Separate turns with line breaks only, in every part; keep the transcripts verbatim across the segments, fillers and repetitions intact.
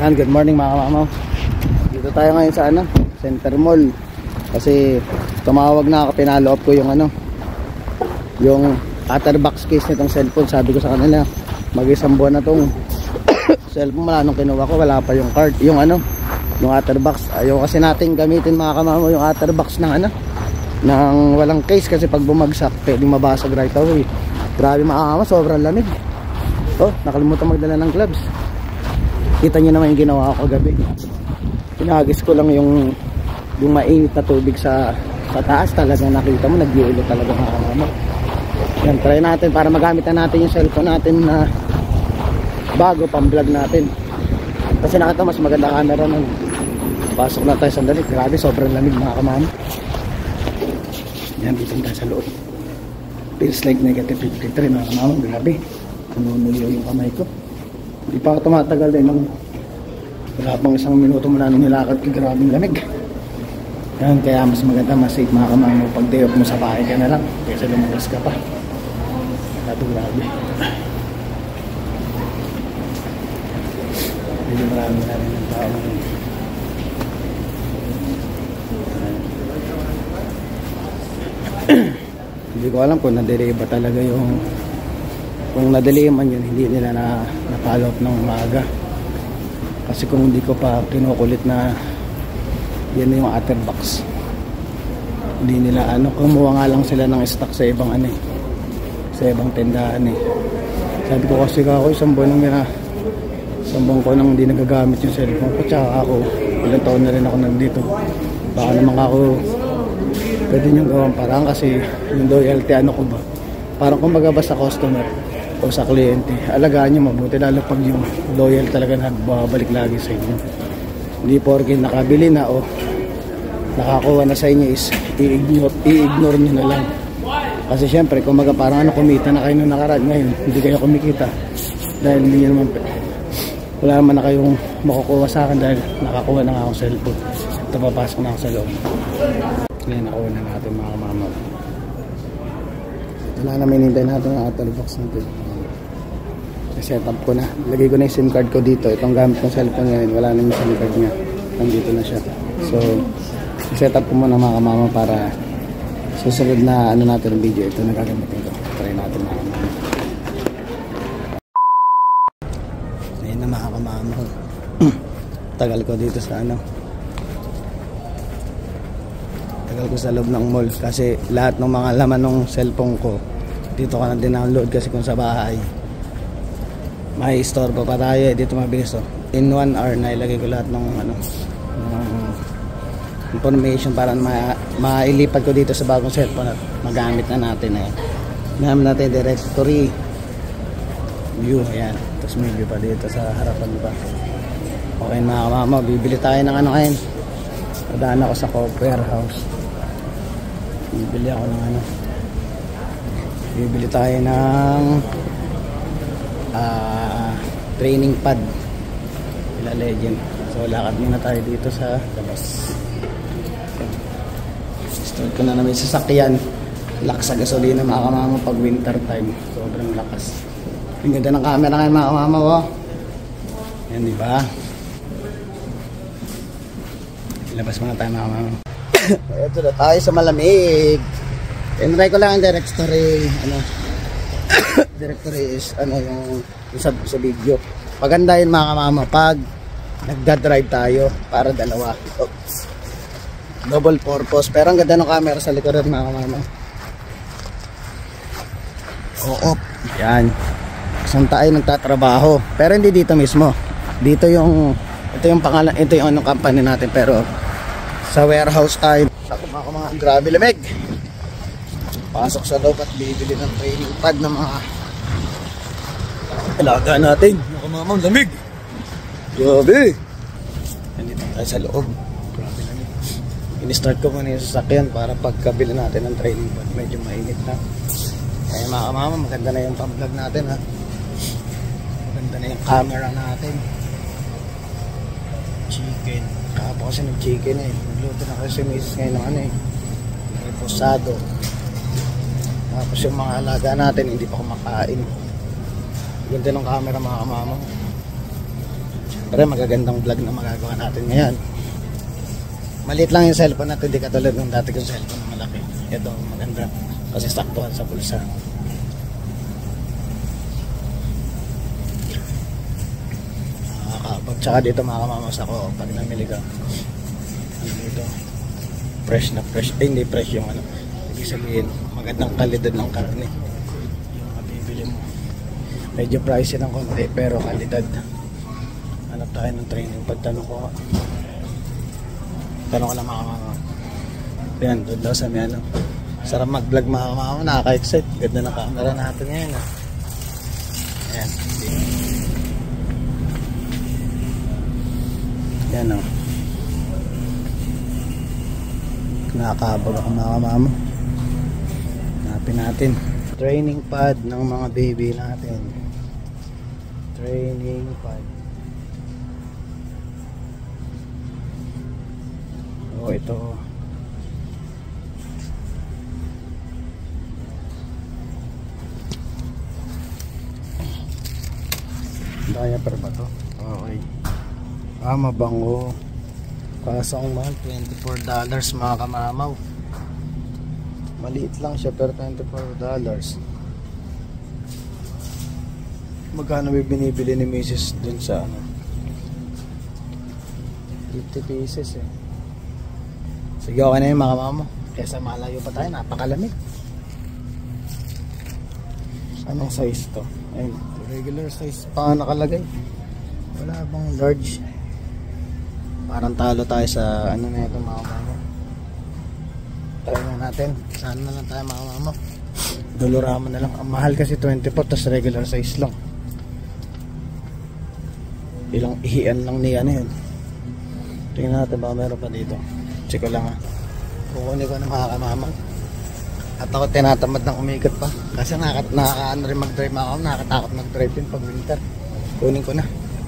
Yan, good morning mga kamamaw. Dito tayo ngayon sa ano, Center Mall. Kasi tumawag na ako, pinalo up ko yung ano, yung Otterbox case nitong cellphone. Sabi ko sa kanila, mag-isang buwan na tong cellphone. Wala nung kinuha ko, wala pa yung card, yung ano, yung Otterbox. Ayaw kasi natin gamitin mga kamamaw yung Otterbox ng ano, ng walang case, kasi pag bumagsak pwedeng mabasag right away. Grabe mga kamamaw, sobrang lamig. Oh, nakalimutan magdala ng gloves. Kita nyo naman yung ginawa ko kagabi. Pinagis ko lang yung yung mainit na tubig sa sa taas. Talagang nakita mo, nag-iilo talaga mga kamamaw. Yan, try natin para magamit na natin yung cellphone natin na bago pang vlog natin. Kasi nakita mas maganda camera nun. Pasok na tayo sandali. Grabe, sobrang lamig mga kamamaw. Yan, dito tayo sa loob. Feels like negative fifty-three mga kamamaw. Grabe, nanunulyo yung kamay ko. Hindi pa ako tumatagal din ng wala pang isang minuto mula nung nilakad ko. Grabing lamig. Yan, kaya mas maganda, mas safe mga kamamaw pag day off mo sa bahay ka na lang kaysa lumabas ka pa. Grabe, grabe. Hindi marami na rin ng tao. Hindi ko alam kung na-delay ba talaga yung, kung na-delay man yun, hindi nila na na-follow up ng umaga. Kasi kung hindi ko pa kinukulit na yan na yung Otterbox, hindi nila ano, kumuha nga lang sila ng stock sa ibang ano eh, sa ibang tindahan eh. Sabi ko kasi ako isang buwan nang gina, isang buwan ko nang hindi nagagamit yung cellphone ko, tsaka ako ilang taon na rin ako nandito. Baka naman ako pwede nyo gawang parang, kasi yung loyalty ano ko ba, parang kumbaga ba sa customer o sa kliyente, alagaan nyo mabuti, lalo pag yung loyal talaga nagbabalik lagi sa inyo. Hindi porke nakabili na o nakakuha na sa inyo is i-ignore, i-ignore nyo na lang. Kasi syempre kumbaga parang ano, kumita na kayo nung nakaraan, ngayon hindi kayo kumikita dahil hindi naman, wala naman na kayong makukuha sa akin dahil nakakuha na nga akong cellphone. Ito, papasok na ako sa loob. Ngayon nakuha na natin mga kamamaw. Ito na namin hinintay natin ang Otterbox natin. Set up ko na. Lagay ko na yung SIM card ko dito. Itong gamit ng cellphone ngayon, wala na yung SIM card niya. Nandito na siya. So, set up ko muna mga kamamaw para susunod na ano natin ng video. Ito na gagamitin ko. Try natin mga kamamaw. Ngayon na mga kamamaw. Tagal ko dito sa ano. Tagal ko sa loob ng mall. Kasi lahat ng mga laman ng cellphone ko, dito ka na din-download, kasi kung sa bahay may store pa pa tayo eh. Dito mabilis oh. In one hour na ilagay ko lahat ng ano, ng information para ma mailipat ko dito sa bagong cellphone at magamit na natin eh. Gamit natin directory view, ayan. Tapos may view pa dito sa harapan pa. Okay mga kamamaw, bibili tayo ng ano ngayon. Nadaan ako sa Coop Warehouse. Bibili ako ng ano, bibili tayo ng Uh, training pad Ila Legend. So lakad muna tayo dito sa labas. Start ko na namin sa sasakyan. Lakas sa gasolina mga kamamaw pag winter time. Sobrang lakas. Ang ganda ng camera ngayon mga kamamaw oh. Yan diba? Labas muna tayo mga kamamaw. Ito na tayo sa malamig. Tinry ko lang ang directory ano, directory is ano yung, yung sa, sa video. Paganda yun mga kamamaw pag nagda-drive tayo para dalawa. Oops. Double purpose. Pero ang ganda ng camera sa likod rin mga kamamaw. Oo. Yan. Saan tayo nagtatrabaho. Pero hindi dito mismo. Dito yung ito yung pangalan, ito yung anong company natin, pero sa warehouse tayo. Sa mga mga grabe lamig. Pasok sa loob at bibili ng training pad ng mga alaga natin. Mga mamang lamig. Grabe. Nandito tayo sa loob. Grabe lamig. In-start ko muna yung sasakyan para pagkabili natin ng training pad medyo mainit na. Kaya mga mamang, maganda na yung pang-vlog natin ha. Maganda na yung camera natin. Chicken. Kahapon kasi nag-chicken eh. Nagluto na kasi misis ngayon ng ano eh, may posado. Tapos yung mga alaga natin hindi pa kumakain. Ganda ng camera mga kamamaw. Pero magagandang vlog na magagawa natin ngayon. Maliit lang yung cellphone natin, hindi katulad ng dati kong cellphone na malaki. Ito maganda kasi saktuhan sa bulsa. Nakakabag. Tsaka dito makamamos ako pag namili ka. Ano dito? Fresh na fresh. Eh hindi fresh yung ano. Ibig sabihin magandang kalidad ng karne yung mabibili mo. Medyo pricey ng konti pero kalidad. Hanap tayo ng training. Pagtanong ko tanong ko lang mga mama. Yan, doon daw sa may ano. Sarap mag-vlog mga mama. Nakaka-excite. Ganda ng camera natin ngayon. Ha? Ayan. Yan o. Nakakabag ako mga mama. Hanapin natin. Training pad ng mga baby natin. Training pad. Oh, ito. Diaper ba to? Okay. Ah, mabango. Kaso ang mahal, twenty-four dollars mga kamamaw. Maliit lang siya pero twenty-four dollars. Magkano may binibili ni Missus dun sa ano? fifty pieces eh. Sige, okay na yun mga kamamaw. Kesa malayo pa tayo, napakalamig. Anong size to? Ayun, regular size pa nakalagay. Wala bang large? Parang talo tayo sa ano na ito mga kamamaw. Try na natin. Saan na lang tayo mga kamamaw? Dolorama na lang. Ang mahal kasi twenty-four tas regular size lang. Ilang ihian lang niya na yun. Tingnan natin baka meron pa dito. Check ko lang ha. Kukunin ko na mga kamamaw. At ako tinatamad ng umikot pa. Kasi nakaka-ano rin mag-drive mga kamamaw. Nakakatakot mag-drive yun pag winter. Kunin ko na.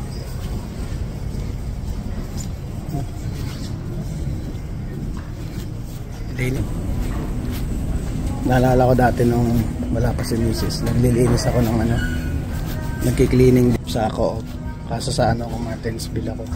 Dini. Naalala ko dati nung wala pa si Missus, naglilinis ako ng ano, nagki-cleaning sa ako. Kaso sa ano ko, Martinsville ako.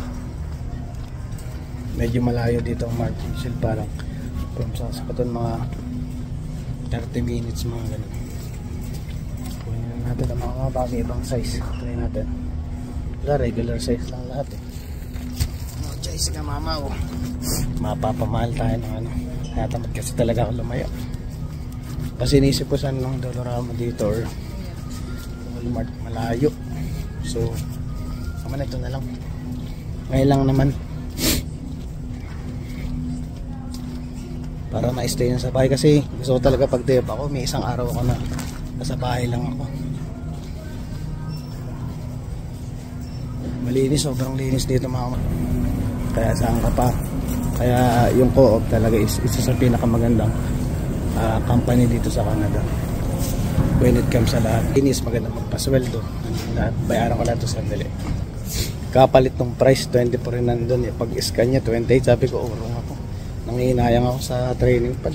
Medyo malayo dito ang Martinsville, parang from Saskatoon mga thirty minutes mga ganun. Kunin natin ang mga bagay ibang size. Try natin. Wala, regular size lang lahat eh. No choice ka mama oh. Mapapamahal tayo ng ano. Natamad kasi talaga ako lumayo. Kasi inisip ko saan ng Dolorama dito or Walmart malayo. So naman ito na lang. Ngayon lang naman para ma-stay na sa bahay kasi gusto ko talaga pag day off ako may isang araw ako na nasa bahay lang ako. Malinis, sobrang linis dito mga kaya saan ka pa. Kaya yung Co-op talaga is isa sa pinakamagandang uh, company dito sa Canada when it comes sa lahat. Linis, maganda magpasweldo lahat. Bayaran ko lahat ito sandali. Kapalit ng price twenty-four rin nandun eh. Pag scan nya twenty-eight, sabi ko urong ako. Nanginayang ako sa training pad.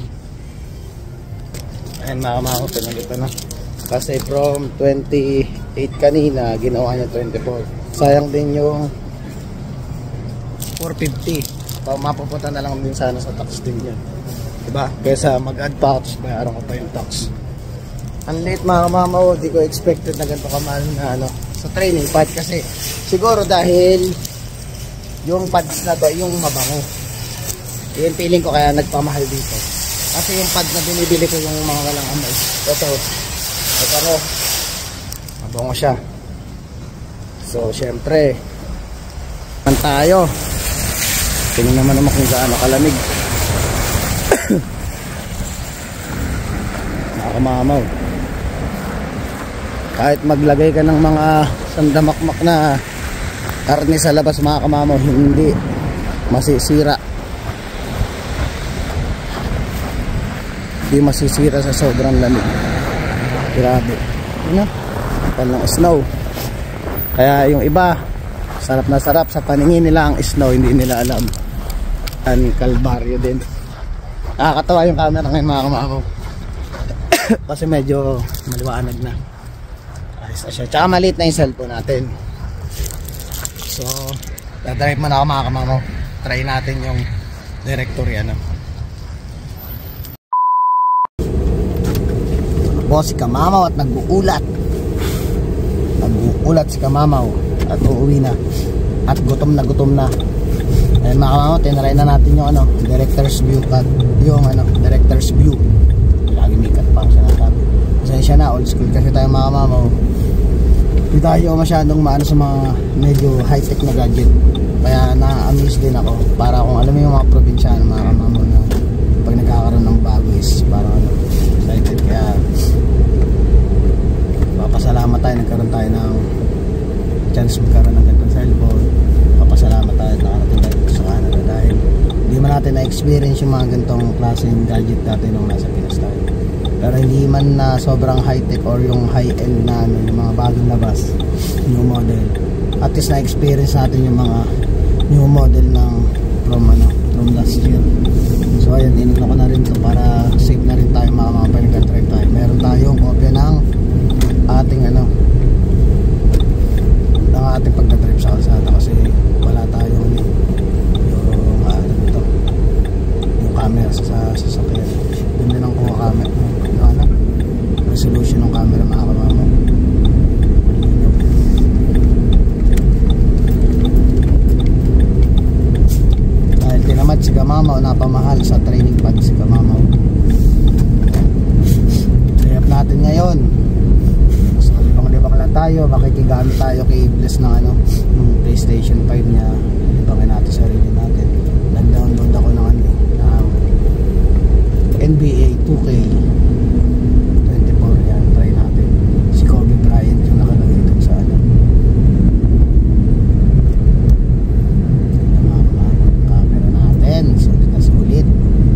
Ayan mga mga pinagito na. Kasi from twenty-eight kanina, ginawa niya twenty-four. Sayang din yung four fifty. Pa, mapupunta na lang din sana sa tax din yan. Diba? Kesa mag-add pa ako, bayaran ko pa yung tax. Ang late mga kamamaw, di ko expected na ganito kamahal na ano, sa training pad kasi siguro dahil yung pads na to, yung mabango. Yung feeling ko kaya nagpamahal dito. Kasi yung pad na binibili ko yung mga walang amoy. Ito. Ito ko. Mabango siya. So, syempre, man tayo. Tingnan naman naman kung gaano kalamig. Nakakamamaw. Kahit maglagay ka ng mga sandamakmak na karne sa labas mga kamamaw, hindi masisira. Hindi masisira sa sobrang lamig. Grabe. Ano? Walang snow. Kaya yung iba, sarap na sarap sa paningin nila ang snow, hindi nila alam. Ang kalbaryo din. Nakakatawa yung camera ngayon mga kamamaw. Kasi medyo maliwanag na. Ayos na siya. Tsaka maliit na yung cellphone natin. So, dadrive mo na ako mga kamamaw. Try natin yung directory ano. Boss, si Kamamaw at nag-uulat. Nag-uulat si Kamamaw at uuwi na. At gutom na gutom na. Ayun mga kamamaw, tinry na natin yung ano, director's view cut. Yung ano, director's view. Lagi may cut pa ako sinasabi. Pasensya na, old school kasi tayo mga kamamaw. Hindi tayo masyadong maano sa mga medyo high-tech na gadget. Kaya na-amaze din ako. Para kung alam mo yung mga probinsyano mga kamamaw na pag nagkakaroon ng bago is parang ano, excited. Kaya papasalamat tayo, nagkaroon tayo ng chance magkaroon ng ganitong cellphone. Papasalamat tayo at nakarating tayo sa Canada dahil hindi man natin na-experience yung mga ganitong klaseng gadget dati nung nasa Pinas tayo. Pero hindi man na sobrang high-tech or yung high-end na ano, yung mga bagong labas, new model. At least na-experience natin yung mga new model ng from ano, from last year. So ayun, inuna ko na rin ito para safe na rin tayo mga mga pag-drive tayo. Meron tayong kopya ng ating ano, ng ating pag-drive sa kalsada kasi wala tayong yung ano ito, yung camera sa sasakyan. Ganda ng kuha camera, yung ano, resolution ng camera mga kamamaw. Dahil tinamad si Kamamaw, napamahal sa training pad si Kamamaw. Layap natin ngayon. So libang-libang lang tayo, makikigamit tayo kay Bless ng ano, ng PlayStation five niya. Libangin natin sarili natin. Nag-download ako ng ano, ng N B A two K twenty-four yan, try natin. Si Kobe Bryant yung nakalagay dun sa ano. Camera natin, sulit na sulit.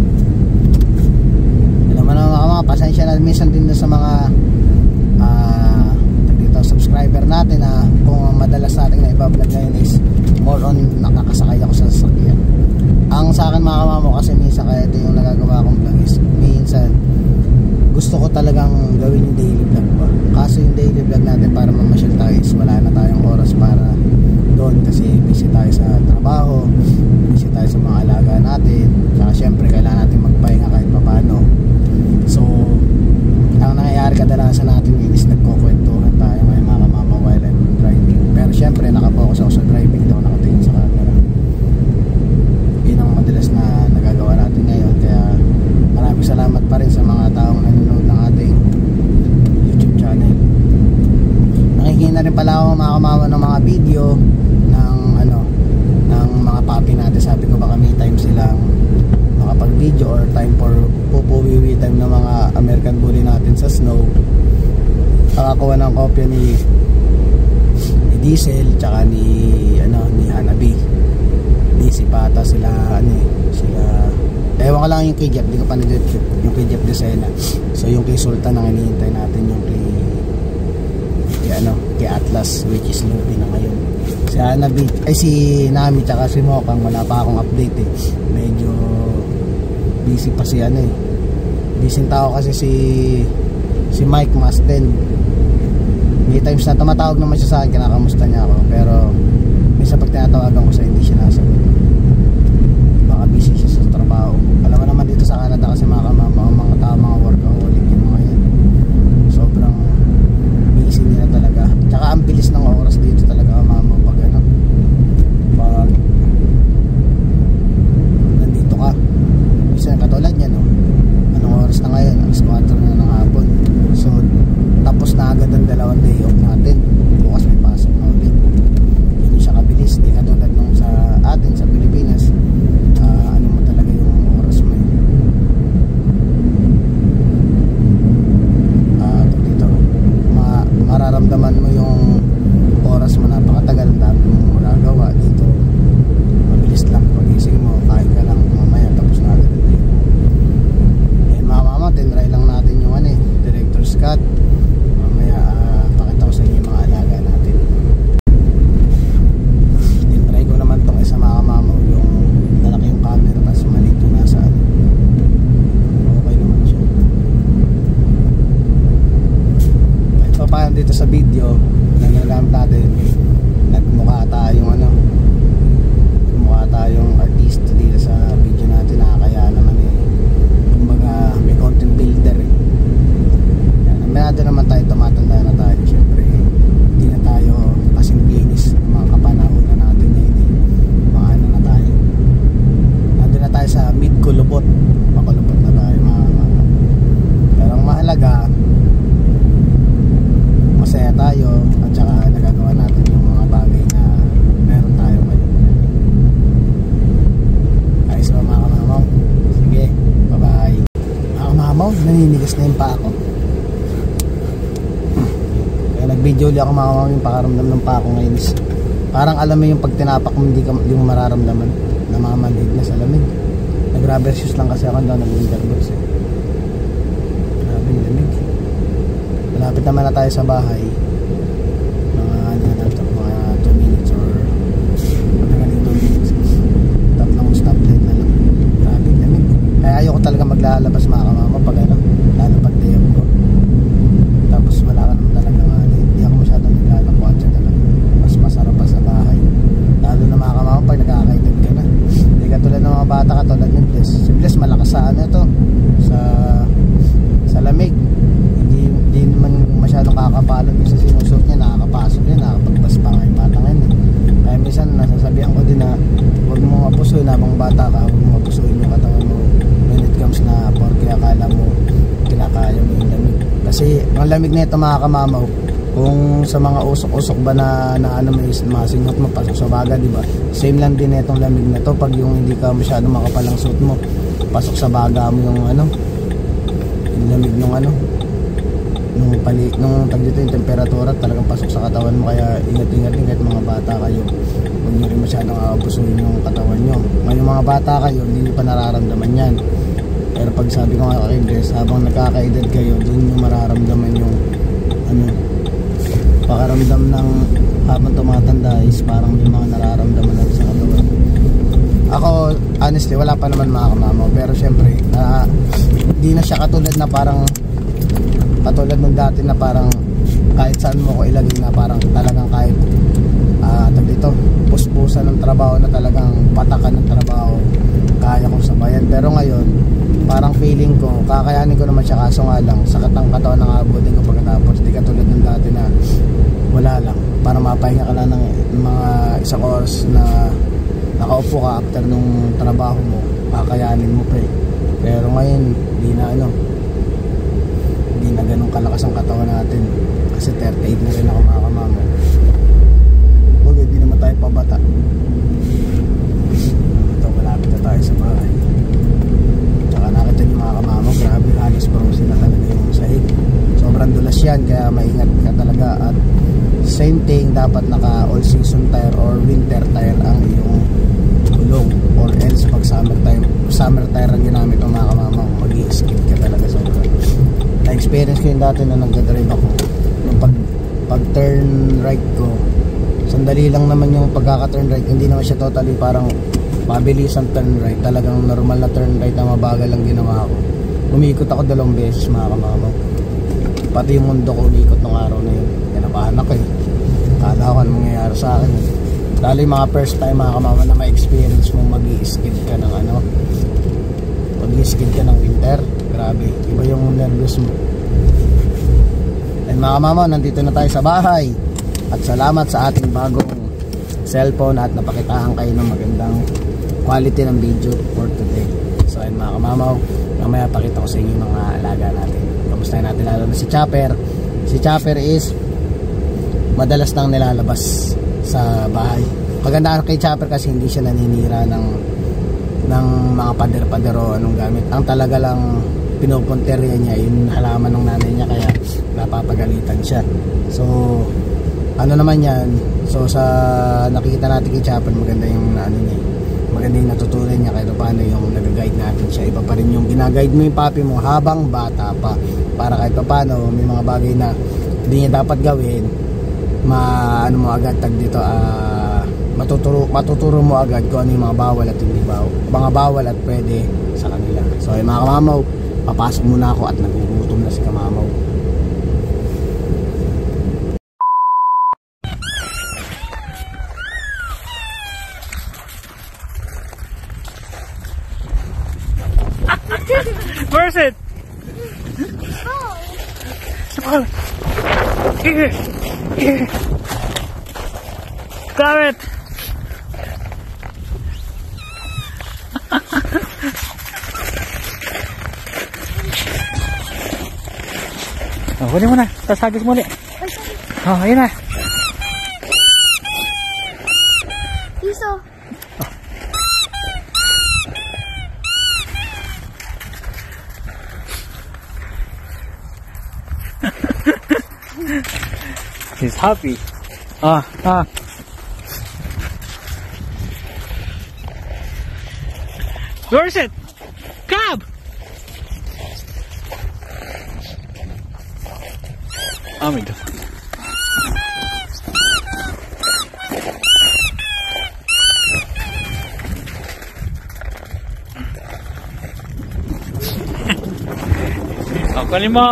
Alam mo na mga mga, pasensya na minsan din na sa mga uh, dito, subscriber natin na kung madalas natin na ibablog ngayon is more on nakakasakay ako sa sasakyan. Ang sa akin mga kamamo kasi minsan kaya ito yung nagagawa kong vlog is minsan gusto ko talagang gawin yung daily vlog ba. Kaso yung daily vlog natin para mamasyal tayo is wala na tayong oras para doon kasi busy tayo sa trabaho, busy tayo sa mga alaga natin, saka syempre kailangan natin magpahinga kahit paano. So ang nangyayari kadalasan natin is nagkukwentuhan tayo ngayon mga kamama while I'm driving. Pero syempre nakapokus ako sa driving daw, nakatingin sa camera. Yun ang madalas na nagagawa natin ngayon. Kaya maraming salamat pa rin sa mga taong nanonood ng ating YouTube channel. Nakikita na rin pala ako mga kamama ng mga video ng ano, ng mga papi natin. Sabi ko baka may time silang makapag video or time for pupuwiwi time ng mga American Bully natin sa snow. Nakakuha ng kopya ni, ni Diesel tsaka ni ano, ni Hanabi. Di si Pata sila ano eh, sila ewan ko lang yung kay Jeff, di ko pa nag-trip yung kay Jeff Desena. So yung kay Sultan ang hinihintay natin, yung kay kay ano, kay Atlas which is Lupi na ngayon. Si Hanabi, ay si Nami tsaka si Mokang wala pa akong update eh. Medyo busy pa si ano eh. Busy tao kasi si si Mike Masten. May times na tumatawag naman siya sa akin, kinakamusta niya ako. Pero minsan pag tinatawagan ko sa hindi siya nasagot. Baka busy siya sa trabaho. Alam mo naman dito sa Canada kasi mga kamama, mga tao, mga workaholic yung mga yan. Sobrang busy nila talaga. Tsaka ang bilis ng oras dito talaga kamama pag ano, pag nandito ka. Minsan katulad yan, no? Anong oras na ngayon? alas kwatro na ng hapon. So tapos na agad ang dalawang day off natin. Bukas may pasok na ulit. Hindi siya kabilis. Di katulad nung sa atin sa Pilipinas. Uh, ano mo talaga yung oras mo yun. Uh, dito ma mararamdaman mo yung oras mo, napakatagal. Ang dami mong magagawa dito. Mabilis lang pagising mo, kain ka lang mamaya tapos na agad. Ayan mga mama, tinry lang natin yung ano eh, director's cut. Mamaya uh, pakita ko sa inyo yung mga alaga natin. Tinry ko naman itong isa mga mama, yung lalaki yung camera tapos maliit yung nasa ano. Okay naman siya. Kahit pa paano dito sa video na nagamit natin, nagmukha tayong ano, nagmukha tayong artista dito sa video natin, nakakaya naman eh. Kumbaga may content builder eh. Yan, aminado naman tayo, tumatanda na tayo, syempre hindi na tayo kasing binis ng mga kapanahon na natin ngayon eh. Mga ano na tayo, nandun na tayo sa mid kulubot, pakulubot na tayo mga mga. Pero ang mahalaga, masaya tayo at saka nagagawa natin yung mga bagay na meron tayo ngayon. Ayos ba mga kamamaw? Sige, bye bye. Mga kamamaw, naninigas na yung pa ako. Kaya nag-video ulit ako mga kamamaw, yung pakaramdam ng pa ako ngayon. Parang alam mo yung pag tinapak mo hindi, ka, hindi mo mararamdaman, namamanhid na sa lamig. Nag-rubber shoes lang kasi ako daw, nag-winter boots eh. Grabe yung lamig. Malapit naman na tayo sa bahay. Mga ano na ito, mga two minutes or magaling two minutes. Tatlong stoplight na lang. Grabe yung lamig. Kaya ayoko talaga maglalabas mga kamama pag ano, lalo pag day off ko. Tapos wala ka naman talaga nga, hindi ako masyadong naglalakotsa talaga. Mas masarap pa sa bahay. Lalo na mga kamama pag nagkakaedad ka na. Hindi ka tulad ng mga bata, katulad ni Bless. Si Bless malakas sa ano ito, sa sa lamig. Hindi, hindi naman masyadong kakapalon yung sa sinusuot niya, nakakapasok yan, nakakapagbas pa nga yung bata ngayon eh. Kaya minsan nasasabihan ko din na huwag mo mapusuin habang bata ka, huwag mo mapusuin yung katawan mo when it comes na porke akala mo kinakaya mo yung lamig. Kasi ang lamig na ito mga kamamaw, kung sa mga usok-usok ba na, na ano may masingot mo, pasok sa baga, di ba? Same lang din itong lamig na to pag yung hindi ka masyadong makapalang suot mo, pasok sa baga mo yung ano, yung lamig ng ano, nung pali, nung tag dito yung temperatura talagang pasok sa katawan mo. Kaya ingat-ingat din kahit mga bata kayo, huwag nyo rin masyadong abusuin yung katawan nyo. Ngayon mga bata kayo, hindi nyo pa nararamdaman yan. Pero pag sabi ko nga kay Bless, habang nagkakaedad kayo, doon nyo mararamdaman yung ano, pakaramdam ng habang tumatanda is parang may mga nararamdaman lang sa katawan. Ako honestly wala pa naman mga kamama, pero syempre uh, hindi na siya katulad na parang katulad nung dati na parang kahit saan mo ko ilagay na parang talagang kahit uh, dito puspusan ng trabaho na talagang patakan ng trabaho kaya kong sabayan. Pero ngayon parang feeling ko kakayanin ko naman siya, kaso nga lang sakit ang katawan ng abutin ko pagkatapos. Di katulad ng dati na wala lang, para mapahinga ka lang ng mga isang oras na nakaupo ka after nung trabaho mo, kakayanin mo pa eh. Pero ngayon di na ano, hindi na ganun kalakas ang katawan natin kasi thirty-eight na rin ako mga kamama. Huwag, hindi naman tayo pabata. Ito, malapit na tayo sa bahay. Tsaka nakita nyo mga kamama, grabe halos frozen na talaga yung sahig. Sobrang dulas yan, kaya maingat ka talaga. At same thing, dapat naka all season tire or winter tire ang iyong gulong, or else pag summer tire, summer tire ang ginamit ng mga kamama, mag-i-skid ka talaga sobrang. Na-experience ko yung dati na nagdadrive ako, yung pag, pag turn right ko, sandali lang naman yung pagkaka-turn right, hindi naman siya totally parang mabilis ang turn right, talagang normal na turn right na mabagal lang ginawa ko. Umikot ako dalawang beses mga kamama, pati yung mundo ko umikot ng araw na yun. Kinabahan ako eh, kala ko anong mangyayari sa akin eh. Lalo yung mga first time mga kamama na ma-experience mo mag-i-skid ka ng ano, mag-i-skid ka ng winter, grabe, iba yung nervous mo. And mga kamama, nandito na tayo sa bahay. At salamat sa ating bagong cellphone at napakitaan kayo ng magandang quality ng video for today. So ayun mga kamamaw, mamaya pakita ko sa inyo mga alaga natin. Kamustahin natin lalo na si Chopper. Si Chopper is madalas nang nilalabas sa bahay. Maganda kay Chopper kasi hindi siya naninira ng ng mga pader-pader o anong gamit. Ang talaga lang pinupunteriya niya yung halaman ng nanay niya, kaya napapagalitan siya. So ano naman yan, so sa nakikita natin kay Chopper, maganda yung ano niya, maganda yung natutunan niya kahit paano yung nag-guide natin siya. Iba pa rin yung ginaguide mo yung papi mo habang bata pa, para kahit paano may mga bagay na hindi niya dapat gawin, ma ano mo agad tag dito, uh, matuturo, matuturo mo agad kung ano yung mga bawal at hindi bawal, mga bawal at pwede sa kanila. So ay mga kamamaw, papasok muna ako at nagugutom na si kamamaw. Oh. Here. Here. Got it. Oh, kunin mo na. Tapos hagis mo ulit. Oh, ayun na.
Iso.
Oh. He's happy. Ah, ah. Where is it? Cab! Oh my God. Oh, kunin mo.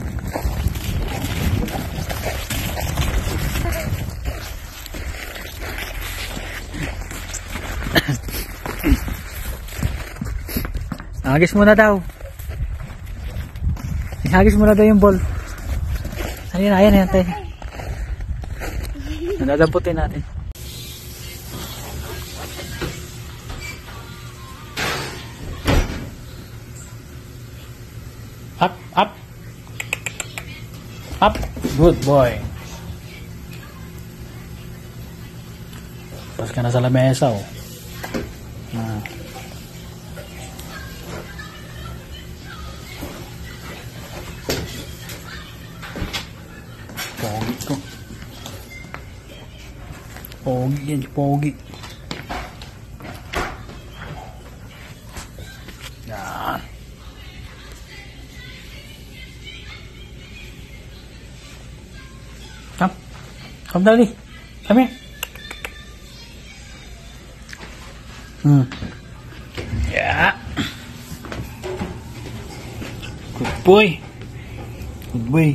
Hagis mo na daw. Hagis mo na daw yung ball. Ayan, ayan, ayan tayo. Nadamputin natin. Up, up. Up. Good boy. Tapos ka na sa lamesa, oh. Ah. Pogi ko. Pogi yan, pogi. Yan. Come. Come, Daddy. Come here. Hmm. Yeah. Good boy. Good boy.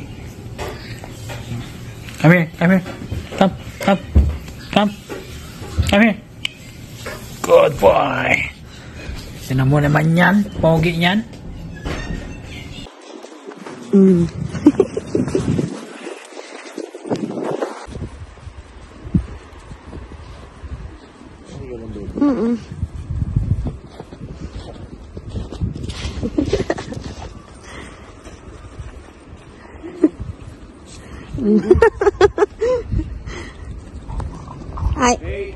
Come here, come here. Come, come, come. Come here. Good boy. Tinan mo naman yan. Pogi yan. Mm. Mm-mm. Ay.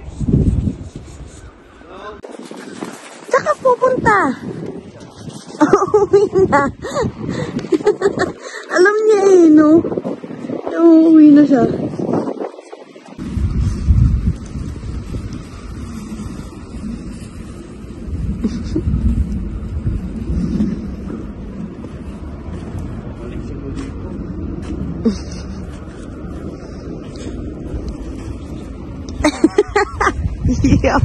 Saka pupunta. Uuwi na. Alam niya eh, no? Uuwi na siya. Yo.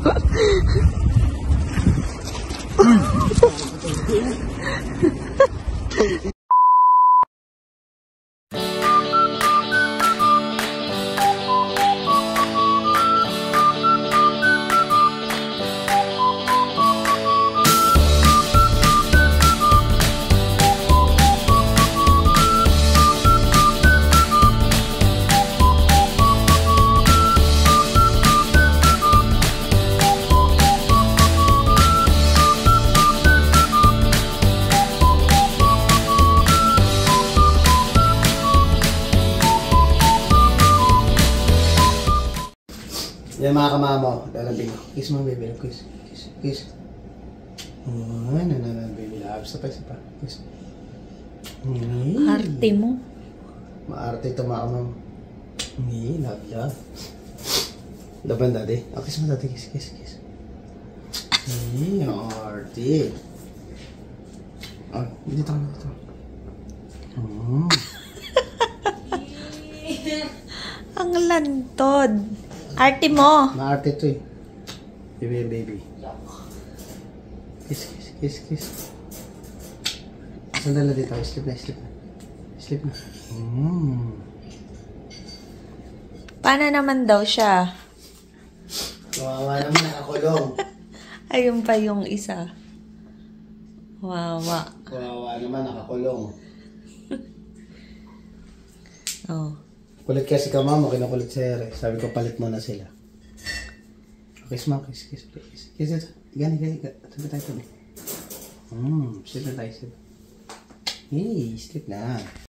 Yan mga kamamo, lalabing ako. Kiss mo, baby. Kiss. Kiss. Kiss. Oh, ano na, baby. Labs. Isa pa, isa pa. Kiss. Mm.
Arte mo.
Maarte ito mga kamamo. Hindi, love, love. Laban, daddy. Oh, kiss mo, daddy. Kiss, kiss, kiss. Hindi, arte. Oh, dito ka na, dito. Oh.
Ang lantod. Arte mo.
Maarte ito eh. Baby, baby. Kiss, kiss, kiss, kiss. Sandal na dito. Sleep na, sleep na. Sleep na. Mm.
Paano naman daw siya?
Kawawa naman, nakakulong.
Ayun pa yung isa. Wawa.
Kawawa naman, nakakulong.
Oh.
Kulit kasi ka mama, kinukulit si Ere. Sabi ko, palit mo na sila. Kiss mo, kiss, kiss, kiss. Kiss ito. Gani, gani, gani. Sabi tayo ito. Hmm, sleep na tayo, sleep. Hey, sleep na.